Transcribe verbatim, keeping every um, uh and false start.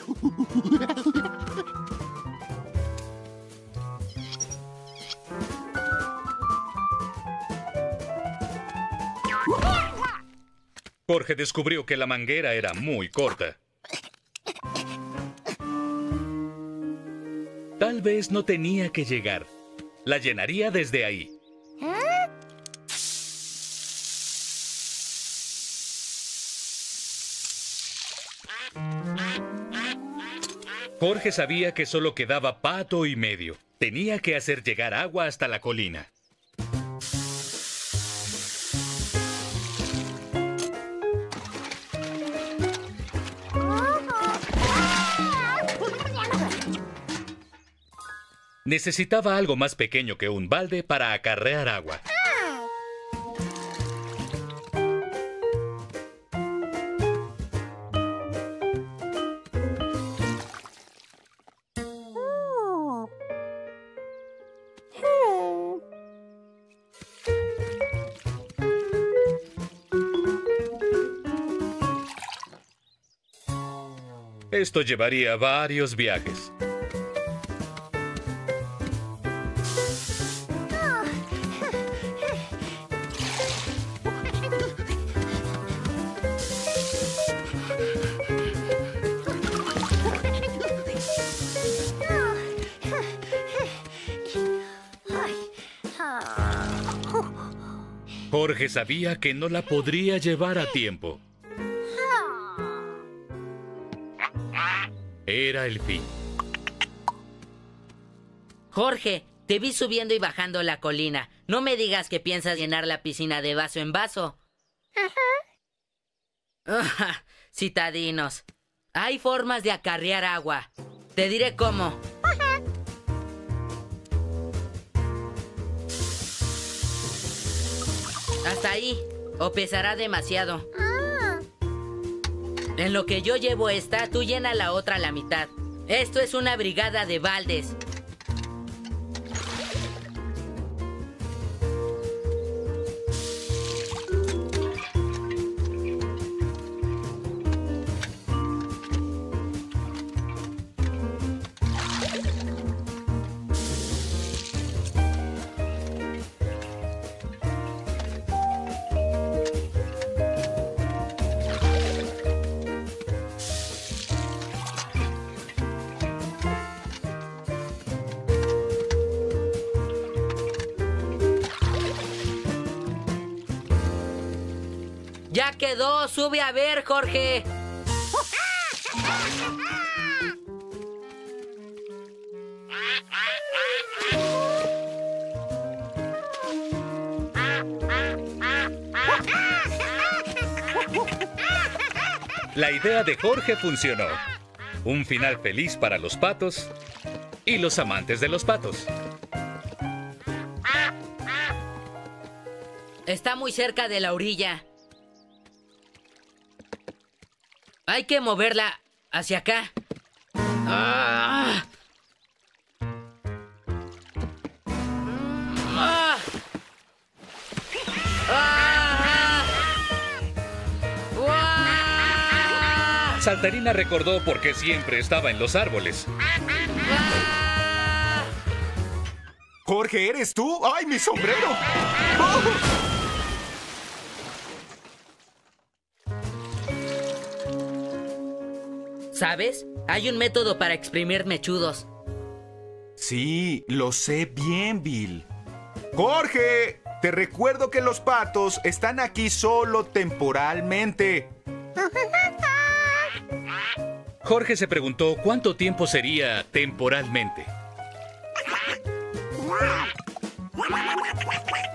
Jorge descubrió que la manguera era muy corta. Tal vez no tenía que llegar. La llenaría desde ahí. Jorge sabía que solo quedaba pato y medio. Tenía que hacer llegar agua hasta la colina. Necesitaba algo más pequeño que un balde para acarrear agua. Esto llevaría varios viajes. Jorge sabía que no la podría llevar a tiempo. Era el fin. Jorge, te vi subiendo y bajando la colina. No me digas que piensas llenar la piscina de vaso en vaso. Ajá. Citadinos. Hay formas de acarrear agua. Te diré cómo. Hasta ahí, o pesará demasiado. En lo que yo llevo esta, tú llena la otra a la mitad. Esto es una brigada de baldes. ¡Ya quedó! ¡Sube a ver, Jorge! La idea de Jorge funcionó. Un final feliz para los patos y los amantes de los patos. Está muy cerca de la orilla. Hay que moverla hacia acá. ¡Ah! ¡Ah! ¡Ah! ¡Ah! Saltarina recordó por qué siempre estaba en los árboles. ¡Ah! Jorge, ¿eres tú? ¡Ay, mi sombrero! ¡Oh! ¿Sabes? Hay un método para exprimir mechudos. Sí, lo sé bien, Bill. ¡Jorge! Te recuerdo que los patos están aquí solo temporalmente. Jorge se preguntó cuánto tiempo sería temporalmente.